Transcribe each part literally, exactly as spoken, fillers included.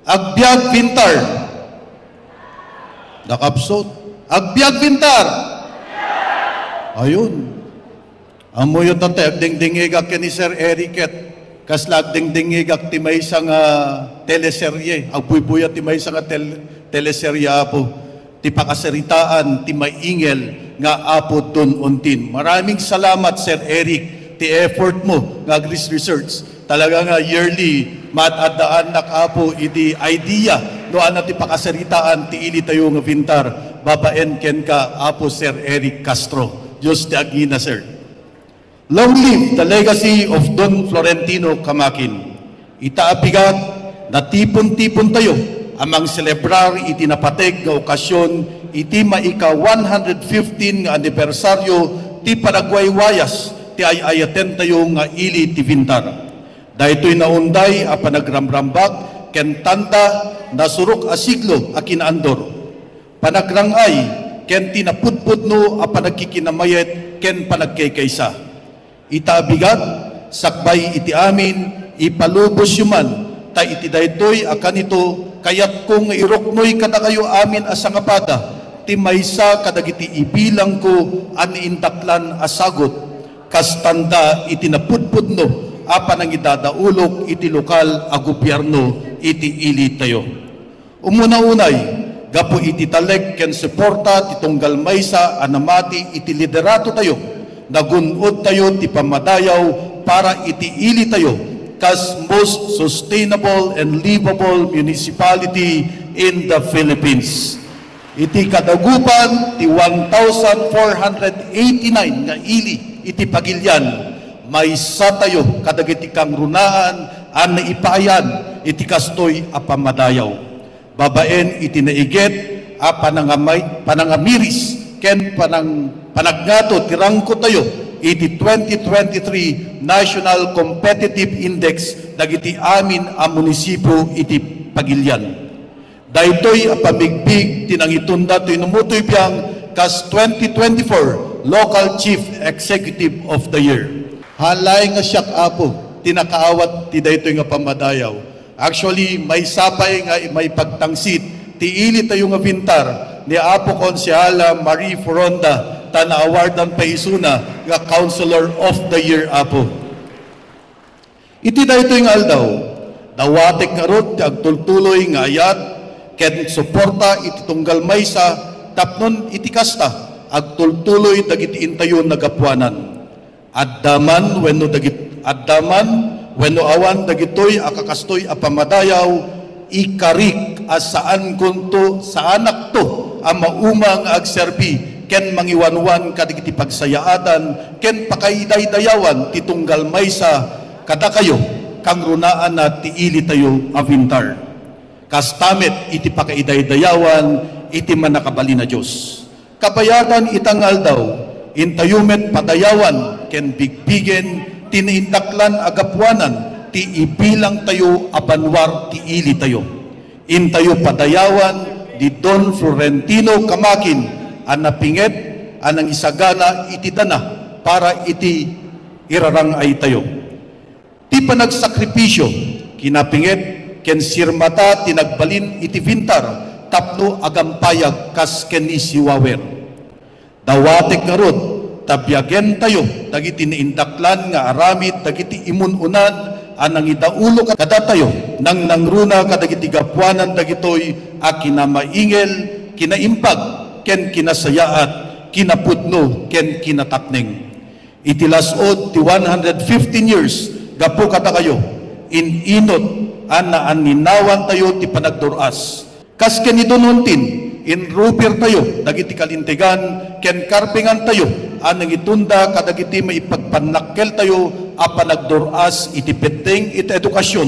Agbyag Vintar. Nakapsot. Agbyag Vintar. Ayun. Amoy yung tate, agdingdingig ak ni Sir Eriket. Kasla agdingdingig ak timay sa nga teleserye. Agbuy-buya timay sa nga tel teleserye po. Ti pakasaritaan, ti maingel nga apo dun untin. Maraming salamat, Sir Eric, ti effort mo nga research. Talaga nga yearly matadaan na kapo iti idea no ana ti pakasaritaan ti ili tayo nga Vintar. Babaen ken ka apo Sir Eric Castro. Diyos ti agina, sir. Long live the legacy of Don Florentino Camakin. Itaapigat na tipon-tipon tayo amang celebrar iti napateg nga okasyon iti maika one hundred fifteen nga anibersaryo ti panagwaywayas ti ayayaten tayo nga ili ti Vintar. Daytoy naunday a panagramrambag ken tanda na surok a siglo a kinaandor. Panagrangay ken tinapudpudno a panagkikinamayet ken panagkaykaysa. Itaabigat sakbay iti amin ipalubos yuman ta iti daytoy a kanito kayat kung iroknoy kada kayo amin asangapada, ti maysa kadagiti ibilang ko aniindaklan asagot, kastanda iti napudpudno, apan ang idadaulok iti lokal a gobyerno iti ili tayo. Umuna-unay, gapo iti taleg ken suporta ti tunggal maysa anamati iti liderato tayo, nagunod tayo ti pamadayaw para iti ili tayo, as most sustainable and livable municipality in the Philippines. Iti kadagupan ti one thousand four hundred eighty-nine nga ili iti pagilyan may sa tayo kadagiti kang runaan an naipayan iti kastoy a pamadayaw. Babaen iti naiget a panangamay panangamiris ken panang panagnato tirangko tayo iti twenty twenty-three National Competitive Index dagiti amin a munisipyo iti pagilyan. Daytoy a pamigbig tinangitunda toy numutoy biyang kas twenty twenty-four Local Chief Executive of the Year. Halay nga siyak apo tinakaawat ti daytoy nga pamadayaw. Actually may sapay nga may pagtangsit ti ili tayo nga Vintar ni Apo Konsehala Marie Foronda ta na-awardan pa isuna nga Counselor of the Year apo. Iti daytoy nga aldaw, dawatek nga rod ti agtultuloy nga ayat ken suporta iti tunggal maysa tapnon iti kasta agtultuloy dagiti intayon nagapuanan. Addaman wenno dagit addaman wenno awan dagitoy akakastoy a pamadayaw ikarik as saan kunto sa anak to ang maumang agserbi ken mangiwanwan kadagiti pagsayaatan ken pakaidaydayawan ti tunggal maysa kada kayo kang runaan na ti ili tayo a Vintar. Kastamet iti pakaidaydayawan iti manakabali na Dios. Kabayatan itangal daw intayumet padayawan ken bigbigen tiniindaklan agapuanan ti ibilang tayo abanwar ti ili tayo. Intayo padayawan di Don Florentino Camakin ang napinget, anang isagana iti dana para iti irarangay tayo. Ti panagsakripisyo, kinapinget, ken sirmata tinagbalin iti Vintar, tapno agampayag kas ken isiwawer. Dawatek nga rod, tabyagen tayo, dagiti niindaklan nga aramid, dagiti imununan, anang idaulo kada tayo, nang nangruna kadagiti gapuanan dagitoy, a kinamaingel, kinaimpag, ken kinasayaat, kinapudno, ken kinatakneng. Itilasod ti one hundred fifteen years, gapo kata kayo, in-inot, ana aninawan tayo ti panagduras. Kas ken idununtin, in rupir tayo, dagiti kalintigan, ken karpingan tayo, anang itunda kadagiti maipagpanakkel tayo, a panagduras iti peteng iti edukasyon.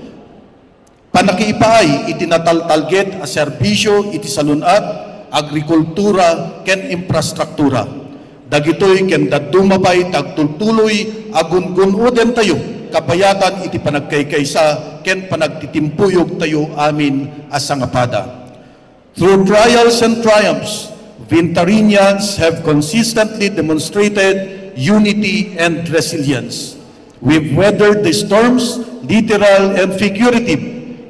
Panakiipaay iti nataltalget a serbisyo iti salunat, agrikultura ken infrastruktura. Dagitoy ken dadumabay tagtultuloy agun-gunuden tayo kapayatan iti panagkaykaysa ken panagtitimpuyog tayo amin asangapada. Through trials and triumphs, Vintarians have consistently demonstrated unity and resilience. We've weathered the storms, literal and figurative,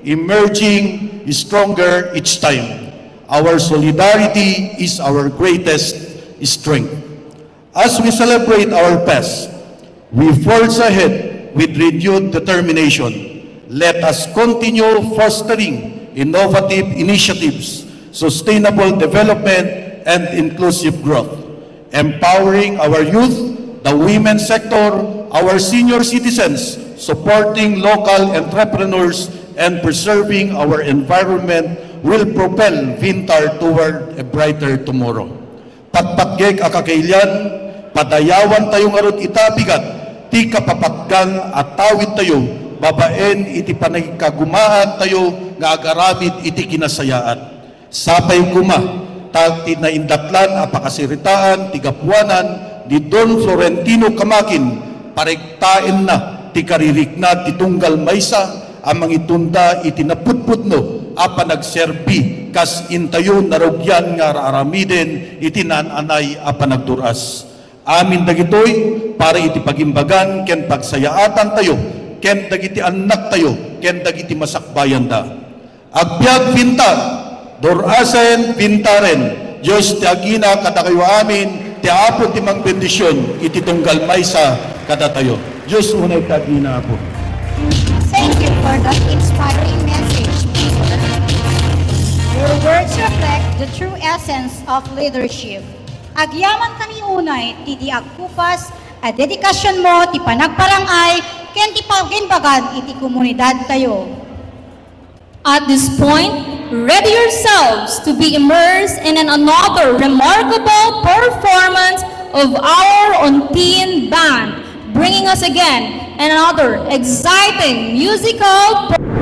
emerging stronger each time. Our solidarity is our greatest strength. As we celebrate our past, we forge ahead with renewed determination. Let us continue fostering innovative initiatives, sustainable development, and inclusive growth, empowering our youth, the women's sector, our senior citizens, supporting local entrepreneurs, and preserving our environment will propel Vintar toward a brighter tomorrow. Patpatgeg akakailan, padayawan tayong arot itabigat, ti kapapatgang at tawid tayo, babaen iti panagkagumaan tayo, nga agaramid iti kinasayaat. Sapay kuma, tati na indaklan apakasiritaan, tigapuanan, ni Don Florentino Kamakin, parektain na, ti karirikna, ti tunggal maysa, amang itunda iti naputputno apa nagserbi kas intayo narugyan nga aramiden iti nananay apa nagduras. Amin dagitoy para iti pagimbagan ken pagsayaatan tayo ken dagiti anak tayo ken dagiti masakbayan da. Agbyag Vintar, durasen Vintaren, Diyos ti agina kada kayo amin, ti apo ti mang bendisyon iti tunggal maysa kada tayo. Diyos unay kagina po. Thank you for that inspiring message, Peter. Your words reflect the true essence of leadership. Agyaman kami unay, ti di agkupas, a dedikasyon mo, ti panagparangay, ken ti paginbagan iti komunidad tayo. At this point, ready yourselves to be immersed in an another remarkable performance of our Untiin Band, bringing us again another exciting musical